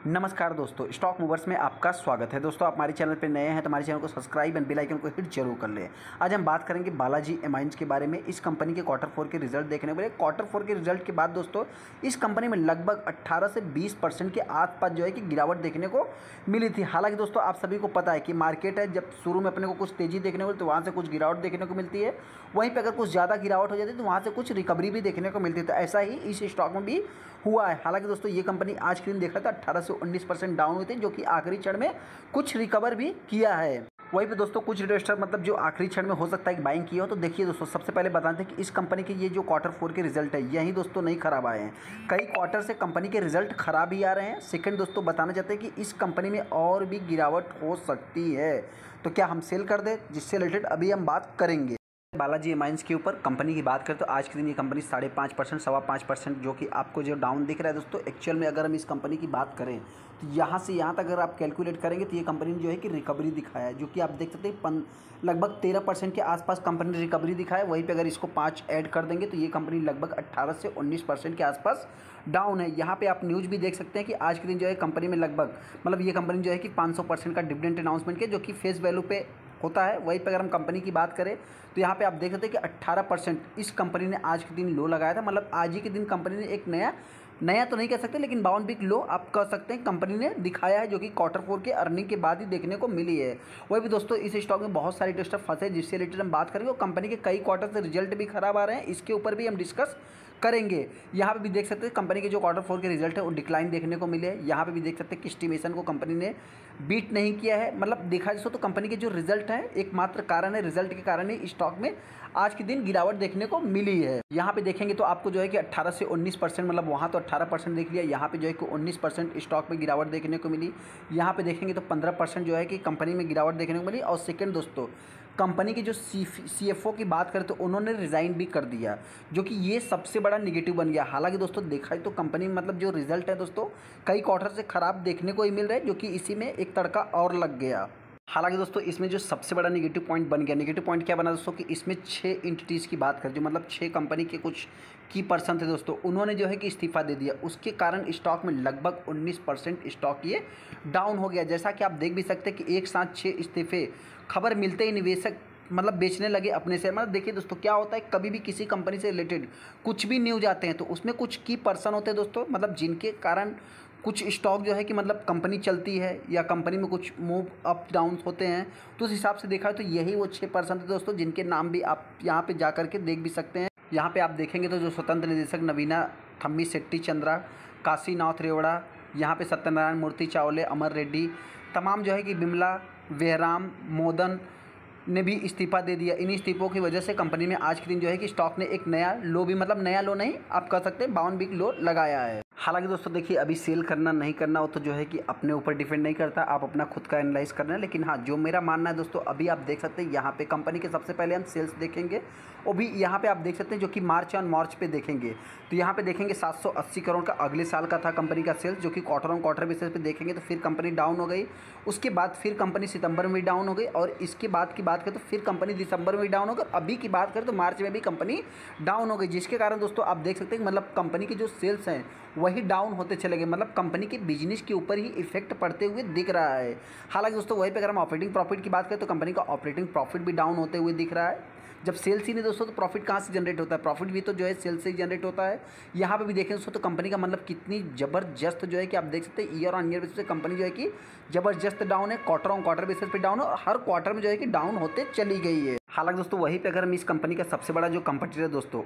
नमस्कार दोस्तों, stock movers में आपका स्वागत है। दोस्तों, आप हमारे चैनल पर नए हैं तो हमारे चैनल को सब्सक्राइब एंड बेल आइकन को हिट जरूर कर लें। आज हम बात करेंगे बालाजी एमाइंस के बारे में। इस कंपनी के क्वार्टर 4 के रिजल्ट देखने को मिले। क्वार्टर 4 के रिजल्ट के बाद दोस्तों इस कंपनी में लगभग 18 से 20% के आसपास जो है कि गिरावट देखने को मिली थी। हालांकि दोस्तों आप सभी को पता है कि मार्केट है, जब शुरू में अपने को कुछ तेज़ी देखने को मिलती तो वहाँ से कुछ गिरावट देखने को मिलती है, वहीं पर अगर कुछ ज़्यादा गिरावट हो जाती है तो वहाँ से कुछ रिकवरी भी देखने को मिलती है। तो ऐसा ही इस स्टॉक में भी हुआ है। हालांकि दोस्तों ये कंपनी आज के दिन देखा था 18 से 19% डाउन हुई थी, जो कि आखिरी क्षण में कुछ रिकवर भी किया है। वहीं पे दोस्तों कुछ इन्वेस्टर मतलब जो आखिरी क्षण में हो सकता है कि बाइंग किया हो। तो देखिए दोस्तों, सबसे पहले बताते हैं कि इस कंपनी के ये जो क्वार्टर 4 के रिजल्ट है यही दोस्तों नहीं खराब आए हैं। कई क्वार्टर से कंपनी के रिजल्ट खराब ही आ रहे हैं। सेकंड दोस्तों बताना चाहते हैं कि इस कंपनी में और भी गिरावट हो सकती है, तो क्या हम सेल कर दें, जिससे रिलेटेड अभी हम बात करेंगे। बालाजी एमाइंस के ऊपर कंपनी की बात करें तो आज के दिन ये कंपनी 5.5%, 5.25% जो कि आपको जो डाउन दिख रहा है दोस्तों, एक्चुअल में अगर हम इस कंपनी की बात करें तो यहाँ से यहाँ तक अगर आप कैलकुलेट करेंगे तो ये कंपनी ने जो है कि रिकवरी दिखाया है, जो कि आप देख सकते हैं लगभग 13% के आसपास कंपनी ने रिकवरी दिखाया है। वहीं पे अगर इसको 5 ऐड कर देंगे तो ये कंपनी लगभग 18 से 19% के आसपास डाउन है। यहाँ पे आप न्यूज़ भी देख सकते हैं कि आज के दिन जो है कंपनी में लगभग मतलब ये कंपनी जो है कि 500% का डिविडेंड अनाउंसमेंट किया, जो कि फेस वैल्यू पे होता है। वहीं पर अगर हम कंपनी की बात करें तो यहाँ पे आप देख सकते हैं कि 18% इस कंपनी ने आज के दिन लो लगाया था। मतलब आज ही के दिन कंपनी ने एक नया तो नहीं कह सकते, लेकिन 52 वीक लो आप कह सकते हैं कंपनी ने दिखाया है, जो कि क्वार्टर 4 के अर्निंग के बाद ही देखने को मिली है। वही भी दोस्तों इस स्टॉक में बहुत सारे इन्वेस्टर फंसे, जिससे रिलेटेड हम बात करेंगे। और कंपनी के कई क्वार्टर से रिजल्ट भी खराब आ रहे हैं, इसके ऊपर भी हम डिस्कस करेंगे। यहाँ पे भी देख सकते हैं कंपनी के जो क्वार्टर 4 के रिजल्ट है वो डिक्लाइन देखने को मिले हैं। यहाँ पे भी देख सकते हैं कि एस्टिमेशन को कंपनी ने बीट नहीं किया है। मतलब देखा जाए तो कंपनी के जो रिजल्ट है एकमात्र कारण है, रिजल्ट के कारण ही स्टॉक में आज के दिन गिरावट देखने को मिली है। यहाँ पे देखेंगे तो आपको जो है कि 18 से 19%, मतलब वहाँ तो 18% देख लिया, यहाँ पे जो है कि 19% स्टॉक में गिरावट देखने को मिली। यहाँ पे देखेंगे तो 15% जो है कि कंपनी में गिरावट देखने को मिली। और सेकंड दोस्तों, कंपनी की जो CFO की बात करें तो उन्होंने रिज़ाइन भी कर दिया, जो कि ये सबसे बड़ा निगेटिव बन गया। हालांकि दोस्तों देखा तो कंपनी में मतलब जो रिजल्ट है दोस्तों कई क्वार्टर से ख़राब देखने को ही मिल रहा है, जो कि इसी में एक तड़का और लग गया। हालांकि दोस्तों इसमें जो सबसे बड़ा निगेटिव पॉइंट बन गया, निगेटिव पॉइंट क्या बना दोस्तों कि इसमें 6 एंटिटीज़ की बात करें, जो मतलब 6 कंपनी के कुछ की पर्सन थे दोस्तों, उन्होंने जो है कि इस्तीफा दे दिया। उसके कारण स्टॉक में लगभग 19% स्टॉक ये डाउन हो गया। जैसा कि आप देख भी सकते हैं कि एक साथ 6 इस्तीफे खबर मिलते ही निवेशक मतलब बेचने लगे अपने शेयर। मतलब देखिए दोस्तों क्या होता है, कभी भी किसी कंपनी से रिलेटेड कुछ भी न्यूज़ आते हैं तो उसमें कुछ की पर्सन होते हैं दोस्तों, मतलब जिनके कारण कुछ स्टॉक जो है कि मतलब कंपनी चलती है या कंपनी में कुछ मूव अप डाउन होते हैं। तो उस हिसाब से देखा है तो यही वो 6% थे दोस्तों, जिनके नाम भी आप यहाँ पे जा करके देख भी सकते हैं। यहाँ पे आप देखेंगे तो जो स्वतंत्र निदेशक नवीना थम्मी शेट्टी चंद्रा, काशीनाथ रेवड़ा, यहाँ पे सत्यनारायण मूर्ति चावले, अमर रेड्डी, तमाम जो है कि बिमला वेहराम मोदन ने भी इस्तीफा दे दिया। इन इस्तीफों की वजह से कंपनी में आज के दिन जो है कि स्टॉक ने एक नया लो भी, मतलब नया लो नहीं आप कह सकते हैं 52 वीक लो लगाया है। हालांकि दोस्तों देखिए अभी सेल करना नहीं करना हो तो जो है कि अपने ऊपर डिपेंड नहीं करता, आप अपना खुद का एनालाइज करना है। लेकिन हाँ, जो मेरा मानना है दोस्तों, अभी आप देख सकते हैं यहाँ पे कंपनी के सबसे पहले हम सेल्स देखेंगे। और भी यहाँ पे आप देख सकते हैं जो कि मार्च ऑन मार्च पे देखेंगे तो यहाँ पे देखेंगे 780 करोड़ का अगले साल का था कंपनी का सेल्स, जो कि क्वार्टर ऑन क्वार्टर बेसिस पे देखेंगे तो फिर कंपनी डाउन हो गई। उसके बाद फिर कंपनी सितंबर में भी डाउन हो गई, और इसके बाद की बात करें तो फिर कंपनी दिसंबर में भी डाउन हो गई। अभी की बात करें तो मार्च में भी कंपनी डाउन हो गई, जिसके कारण दोस्तों आप देख सकते हैं मतलब कंपनी के जो सेल्स हैं वही डाउन होते चले गए। मतलब कंपनी के बिजनेस के ऊपर ही इफेक्ट पड़ते हुए दिख रहा है। हालांकि दोस्तों वहीं पे अगर हम ऑपरेटिंग प्रॉफिट की बात करें तो कंपनी का ऑपरेटिंग प्रॉफिट भी डाउन होते हुए दिख रहा है। जब सेल्स ही नहीं दोस्तों तो प्रॉफिट कहाँ से जनरेट होता है, प्रॉफिट भी तो जो है सेल्स से ही जनरेट होता है। यहाँ पे भी देखें दोस्तों तो कंपनी का मतलब कितनी ज़बरदस्त जो है कि आप देख सकते हैं ईयर ऑन ईयर बेसिस पे कंपनी जो है कि ज़बरदस्त डाउन है, क्वार्टर ऑन क्वार्टर बेसिस पे डाउन है, और हर क्वार्टर में जो है कि डाउन होते चली गई है। हालांकि दोस्तों वहीं पे अगर हम इस कंपनी का सबसे बड़ा जो कंपटीटर दोस्तों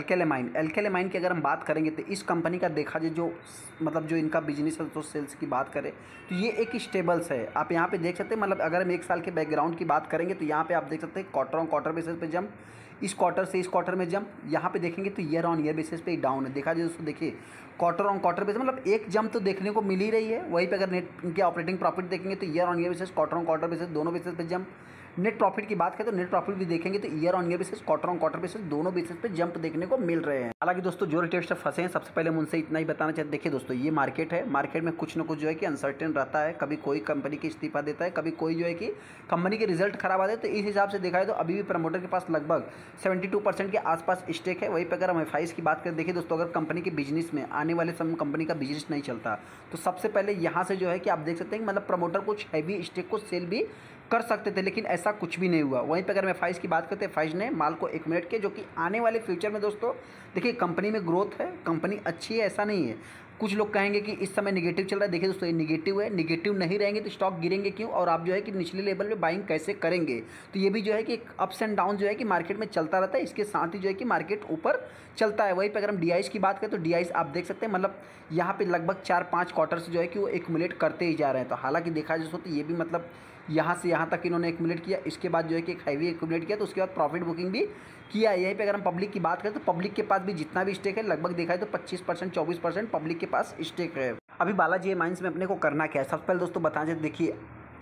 एल्केल की अगर हम बात करेंगे तो इस कंपनी का देखा जाए जो मतलब जो इनका बिजनेस है तो सेल्स की बात करें तो ये एक स्टेबल्स है। आप यहाँ पे देख सकते हैं मतलब अगर हम एक साल के बैकग्राउंड की बात करेंगे तो यहाँ पे आप देख सकते हैं क्वार्टर ऑन क्वार्टर बेसिस पे जंप, इस क्वार्टर से इस क्वार्टर में जंप। यहाँ पे देखेंगे तो ईयर ऑन ईयर बेसिस पे डाउन है। देखा जाए दोस्तों देखिए क्वार्टर ऑन क्वार्टर बेसिस मतलब एक जंप तो देखने को मिल ही रही है। वहीं पे अगर नेट इनके ऑपरेटिंग प्रॉफिट देखेंगे तो year on year basis, quarter on quarter basis, दोनों बेसिस पे जंप। नेट प्रॉफिट की बात करें तो नेट प्रॉफिट भी देखेंगे तो year on year basis, quarter on quarter basis, दोनों बेसिस पे जंप देखने को मिल रहे हैं। हालांकि दोस्तों जो रिटेल स्टॉक फंसे हैं, सबसे पहले हम उनसे इतना ही बताना चाहते, देखिए दोस्तों ये मार्केट है, मार्केट में कुछ ना कुछ जो है कि अनसर्टेन रहता है, कभी कोई कंपनी की इस्तीफा देता है, कभी कोई जो है कि कंपनी के रिजल्ट खराब आते हैं। तो इस हिसाब से देखा है तो अभी भी प्रमोटर के पास लगभग 72% के आसपास स्टेक है। वहीं पर अगर हम एफआईज की बात करें, देखिए दोस्तों अगर कंपनी के बिजनेस में आने वाले समय कंपनी का बिजनेस नहीं चलता तो सबसे पहले यहाँ से जो है कि आप देख सकते हैं कि मतलब प्रमोटर कुछ हैवी स्टेक को सेल भी कर सकते थे, लेकिन ऐसा कुछ भी नहीं हुआ। वहीं पे अगर मैं फाइज की बात करते हैं, फाइज ने माल को एक्यूमुलेट किया, जो कि आने वाले फ्यूचर में दोस्तों देखिए कंपनी में ग्रोथ है, कंपनी अच्छी है, ऐसा नहीं है। कुछ लोग कहेंगे कि इस समय निगेटिव चल रहा है, देखिए दोस्तों ये निगेटिव है, निगेटिव नहीं रहेंगे तो स्टॉक गिरेंगे क्यों, और आप जो है कि निचले लेवल पे बाइंग कैसे करेंगे। तो ये भी जो है कि एक अप्स एंड डाउन जो है कि मार्केट में चलता रहता है, इसके साथ ही जो है कि मार्केट ऊपर चलता है। वहीं पर अगर हम डीआईज की बात करें तो डीआईज आप देख सकते हैं मतलब यहाँ पे लगभग 4-5 क्वार्टर से जो है कि वो एक्यूमुलेट करते ही जा रहे हैं। तो हालांकि देखा जाए तो ये भी मतलब यहाँ से यहाँ तक इन्होंने एक्यूमुलेट किया, इसके बाद जो है कि एक हैवी एक्यूमुलेट किया, तो उसके बाद प्रॉफिट बुकिंग भी किया। यहीं पे अगर हम पब्लिक की बात करें तो पब्लिक के पास भी जितना भी स्टेक है लगभग देखा है तो 25% 24% पब्लिक के पास स्टेक है। अभी बालाजी एमाइंस में अपने को करना क्या है, सबसे पहले दोस्तों बताएं, देखिए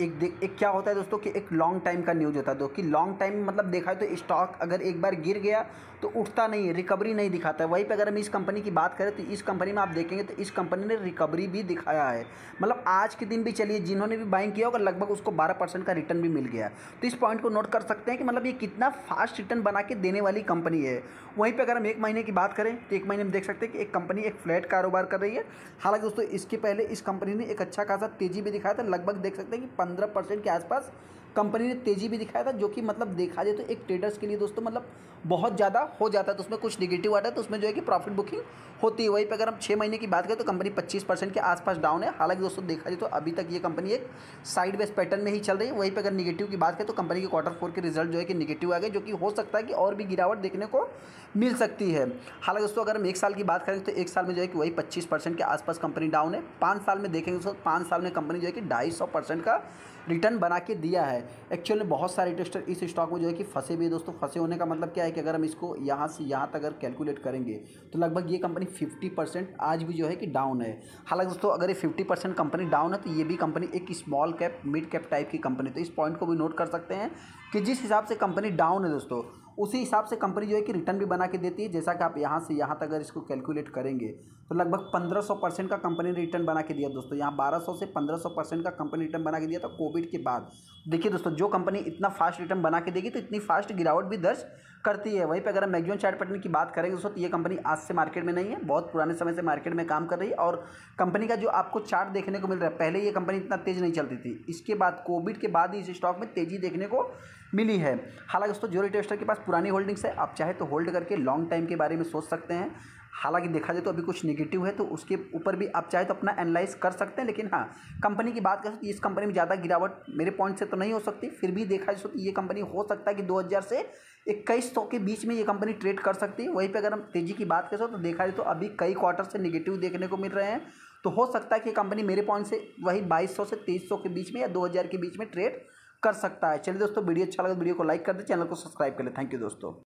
एक क्या होता है दोस्तों कि एक लॉन्ग टाइम का न्यूज़ होता है। कि लॉन्ग टाइम मतलब देखा है तो स्टॉक अगर एक बार गिर गया तो उठता नहीं है, रिकवरी नहीं दिखाता है। वहीं पे अगर हम इस कंपनी की बात करें तो इस कंपनी में आप देखेंगे तो इस कंपनी ने रिकवरी भी दिखाया है। मतलब आज के दिन भी चलिए जिन्होंने भी बाइंग किया होगा लगभग उसको 12% का रिटर्न भी मिल गया। तो इस पॉइंट को नोट कर सकते हैं कि मतलब ये कितना फास्ट रिटर्न बना के देने वाली कंपनी है। वहीं पर अगर हम एक महीने की बात करें तो एक महीने में देख सकते हैं कि एक कंपनी एक फ्लैट कारोबार कर रही है। हालांकि दोस्तों इसके पहले इस कंपनी ने एक अच्छा खासा तेजी भी दिखाया था, लगभग देख सकते हैं कि 15% के आसपास कंपनी ने तेजी भी दिखाया था, जो कि मतलब देखा जाए तो एक ट्रेडर्स के लिए दोस्तों मतलब बहुत ज़्यादा हो जाता है। तो उसमें कुछ नेगेटिव आता है तो उसमें जो है कि प्रॉफिट बुकिंग होती है। वहीं पर अगर हम 6 महीने की बात करें तो कंपनी 25% के आसपास डाउन है। हालांकि दोस्तों देखा जाए तो अभी तक ये कंपनी एक साइडवेज पैटर्न में ही चल रही है। वहीं पर अगर निगेटिव की बात करें तो कंपनी के क्वार्टर 4 के रिजल्ट जो है कि निगेटिव आ गए, जो कि हो सकता है कि और भी गिरावट देखने को मिल सकती है। हालांकि दोस्तों अगर हम 1 साल की बात करें तो 1 साल में जो है कि वही 25% के आसपास कंपनी डाउन है। 5 साल में देखेंगे दोस्तों 5 साल में कंपनी जो है कि 250% का रिटर्न बना के दिया है। एक्चुअल में बहुत सारे इन्वेस्टर इस स्टॉक में जो है कि फंसे भी है दोस्तों। फंसे होने का मतलब क्या है कि अगर हम इसको यहाँ से यहाँ तक अगर कैलकुलेट करेंगे तो लगभग ये कंपनी 50% आज भी जो है कि डाउन है। हालांकि दोस्तों अगर ये 50% कंपनी डाउन है तो ये भी कंपनी एक small cap mid cap type की कंपनी। तो इस पॉइंट को भी नोट कर सकते हैं कि जिस हिसाब से कंपनी डाउन है दोस्तों उसी हिसाब से कंपनी जो है कि रिटर्न भी बना के देती है। जैसा कि आप यहाँ से यहाँ तक अगर इसको कैलकुलेट करेंगे तो लगभग 1500% का कंपनी ने रिटर्न बना के दिया दोस्तों। यहाँ 1200 से 1500% का कंपनी रिटर्न बना के दिया था कोविड के बाद। देखिए दोस्तों जो कंपनी इतना फास्ट रिटर्न बना के देगी तो इतनी फास्ट गिरावट भी दर्ज करती है। वहीं पे अगर हम मैक्सिमम चार्ट पैटर्न की बात करेंगे दोस्तों तो ये कंपनी आज से मार्केट में नहीं है, बहुत पुराने समय से मार्केट में काम कर रही है। और कंपनी का जो आपको चार्ट देखने को मिल रहा है, पहले ये कंपनी इतना तेज नहीं चलती थी, इसके बाद कोविड के बाद ही इस स्टॉक में तेजी देखने को मिली है। हालांकि दोस्तों जो इन्वेस्टर के पास पुरानी होल्डिंग्स है, आप चाहे तो होल्ड करके लॉन्ग टाइम के बारे में सोच सकते हैं। हालांकि देखा जाए तो अभी कुछ नेगेटिव है तो उसके ऊपर भी आप चाहे तो अपना एनालाइज कर सकते हैं। लेकिन हाँ, कंपनी की बात करें तो इस कंपनी में ज़्यादा गिरावट मेरे पॉइंट से तो नहीं हो सकती। फिर भी देखा जाए तो ये कंपनी हो सकता है कि 2000 से 2100 के बीच में ये कंपनी ट्रेड कर सकती है। वहीं पे अगर हम तेज़ी की बात करें तो देखा जाए तो अभी कई क्वार्टर से नेगेटिव देखने को मिल रहे हैं। तो हो सकता है कि कंपनी मेरे पॉइंट से वही 2200 से 2300 के बीच में या 2000 के बीच में ट्रेड कर सकता है। चलिए दोस्तों वीडियो अच्छा लगा तो वीडियो को लाइक कर दें, चैनल को सब्सक्राइब कर लें। थैंक यू दोस्तों।